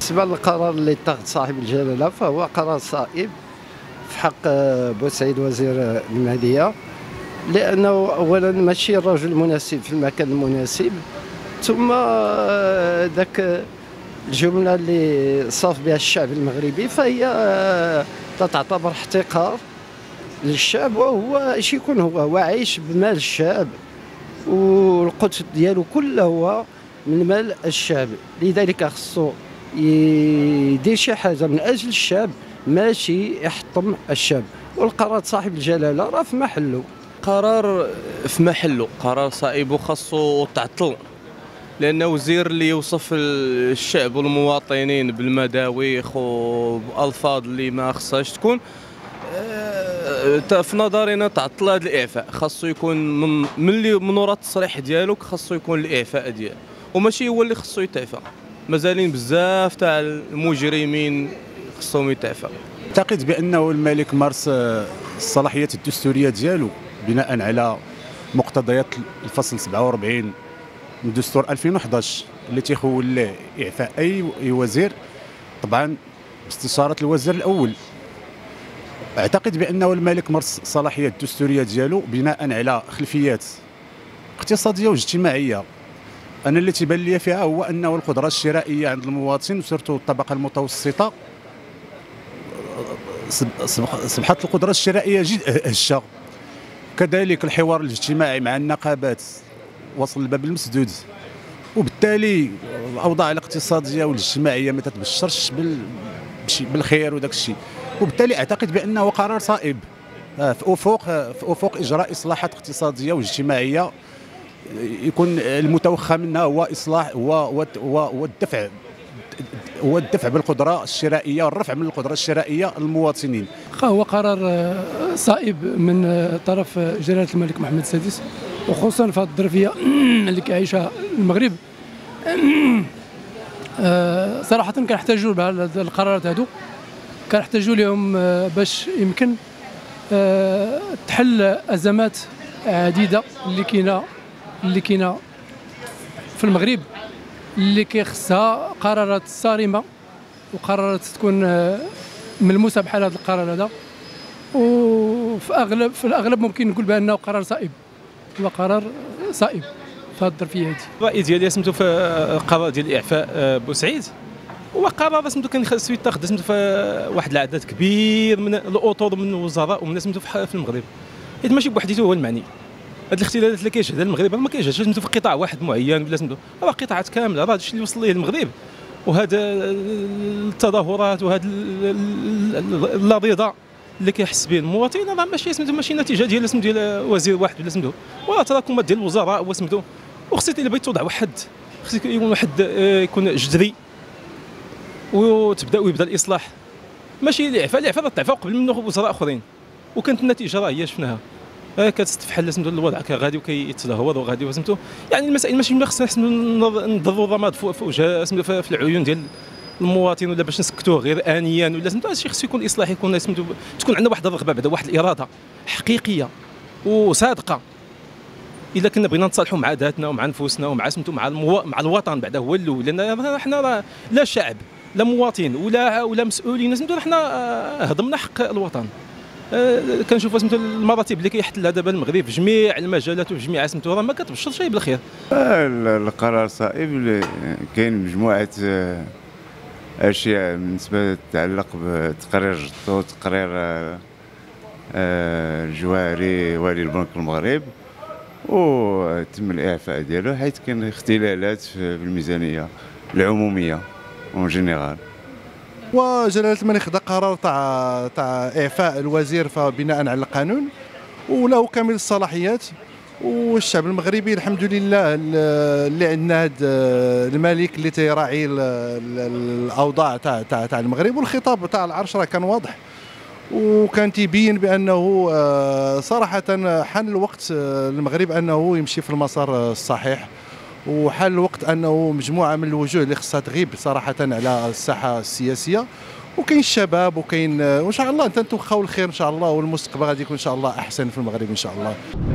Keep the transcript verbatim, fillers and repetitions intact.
بالنسبة للقرار اللي اتخذ صاحب الجلالة فهو قرار صائب في حق بوسعيد وزير المالية، لأنه أولا ماشي الرجل المناسب في المكان المناسب، ثم ذاك الجملة اللي صاف بها الشعب المغربي فهي تعتبر احتقار للشعب، وهو اش يكون هو هو عايش بمال الشعب والقدس ديالو كله هو من مال الشعب، لذلك خصو يدير شي حاجه من اجل الشعب ماشي يحطم الشعب. والقرار صاحب الجلاله راه في محله. قرار في محله، قرار صائب وخاصو تعطل، لأن وزير اللي يوصف الشعب والمواطنين بالمداويخ وبألفاظ اللي ما خصهاش تكون، في نظرنا تعطل هذا الإعفاء. خاصو يكون من ملي من وراء التصريح ديالك خاصو يكون الإعفاء ديالو، وماشي هو اللي خاصو يتعفى. مازالين بزاف تاع المجرمين خصهم يتعفى. أعتقد بأنه الملك مارس الصلاحيات الدستورية ديالو بناء على مقتضيات الفصل سبعة وأربعين من دستور ألفين وأحد عشر اللي تيخول له إعفاء أي وزير، طبعا باستشارة الوزير الأول. أعتقد بأنه الملك مارس الصلاحيات الدستورية ديالو بناء على خلفيات اقتصادية واجتماعية. أنا اللي تيبان لي فيها هو أنه القدرة الشرائية عند المواطن وسيرتو الطبقة المتوسطة صبحت القدرة الشرائية جد هشة. كذلك الحوار الاجتماعي مع النقابات وصل الباب المسدود، وبالتالي الاوضاع الاقتصاديه والاجتماعيه ما تتبشرش بالخير وداك الشيء. وبالتالي اعتقد بانه قرار صائب في افق في افق اجراء اصلاحات اقتصاديه واجتماعيه يكون المتوخى منها هو اصلاح هو هو الدفع هو الدفع بالقدره الشرائيه والرفع من القدره الشرائيه للمواطنين. هو قرار صائب من طرف جلاله الملك محمد السادس، وخصوصا في هذه الظرفيه اللي كيعيشها المغرب. صراحه كنحتاجوا بهذه القرارات هذو، كنحتاجوا لهم باش يمكن تحل ازمات عديده اللي كاينه اللي كاينه في المغرب، اللي كيخصها قرارات صارمه وقرارات تكون ملموسه بحال هذا القرار هذا. وفي اغلب في الاغلب ممكن نقول بانه قرار صائب، هو قرار صائب في هذه الظرفيه هذه. الراي ديالي سميتو في القرار ديال اعفاء بوسعيد، هو قرار سميتو كان خاصو يتاخذ سميتو في واحد العدد كبير من الاطر ومن الوزراء ومن سميتو في المغرب، حيت ماشي بوحديته هو المعني. هاد الاختلالات اللي كيشهدها المغرب ما كيشهدش سميتو في قطاع واحد معين ولا سميتو، راه قطاعات كامله. راه هادشي اللي وصل ليه المغرب، وهذا التظاهرات وهذا الرضا اللي كيحس به المواطن راه ماشي سميتو ماشي نتيجه ديال سميتو ديال وزير واحد ولا سميتو، وراه تراكمات ديال الوزراء وسميتو. وخصك الا بغيت توضع واحد خصك يكون واحد يكون جذري وتبدا ويبدا الاصلاح، ماشي الاعفاء. الاعفاء راه تعفى قبل منه وزراء اخرين، وكانت النتيجه راه هي شفناها. كتستفحل سميتو الوضع غادي وكيتدهور وغادي سميتو. يعني المسائل ماشي ملي خصنا نضروا الرماد فوق وجه سميتو في العيون ديال المواطن، ولا باش نسكتوه غير انيا ولا سميتو. هادشي خصو يكون اصلاح، يكون سميتو تكون عندنا واحد الرغبه بعدا، واحد الاراده حقيقيه وصادقه. الا كنا بغينا نتصالحوا مع ذاتنا ومع نفوسنا ومع سميتو مع المو... مع الوطن بعدا هو الاول، لان حنا راه لا شعب لا مواطن ولا ولا مسؤولين سميتو، حنا هضمنا حق الوطن. أه كنشوفوا سميتو المراتب اللي كيحتلها دابا المغرب في جميع المجالات وفي جميع سميتو راه ما كتبشر شيء بالخير. القرار صائب، كاين مجموعه اشياء بالنسبه تتعلق بتقرير جطو، تقرير الجوهري والي البنك المغرب، وتم الاعفاء ديالو حيث كاين اختلالات في الميزانيه العموميه اون جينيرال. وجلاله الملك خدا قرار تاع تاع اعفاء الوزير بناء على القانون وله كامل الصلاحيات. والشعب المغربي الحمد لله اللي عندنا هذا الملك اللي تيراعي الاوضاع تاع تاع تاع المغرب. والخطاب تاع العرش راه كان واضح وكان تيبين بانه صراحه حان الوقت للمغرب انه يمشي في المسار الصحيح، وحان الوقت انه مجموعه من الوجوه اللي خصها تغيب صراحه على الساحه السياسيه. وكاين الشباب وكاين وان شاء الله نتوخاو الخير ان شاء الله، والمستقبل غادي يكون ان شاء الله احسن في المغرب ان شاء الله.